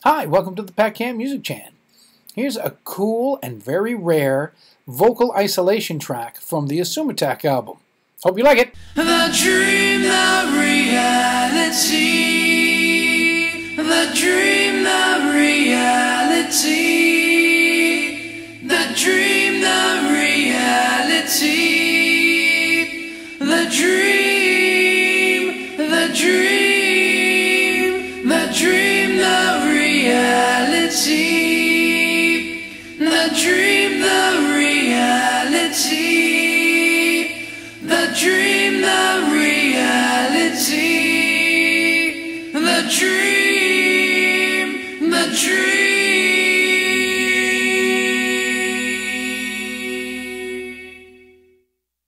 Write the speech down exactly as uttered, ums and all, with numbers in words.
Hi, welcome to the Pat Cam Music Channel. Here's a cool and very rare vocal isolation track from the Isumataq album. Hope you like it. The dream, the reality. The dream, the reality. The dream, the reality. The dream, the dream. The dream, the reality. The dream, the reality. The dream.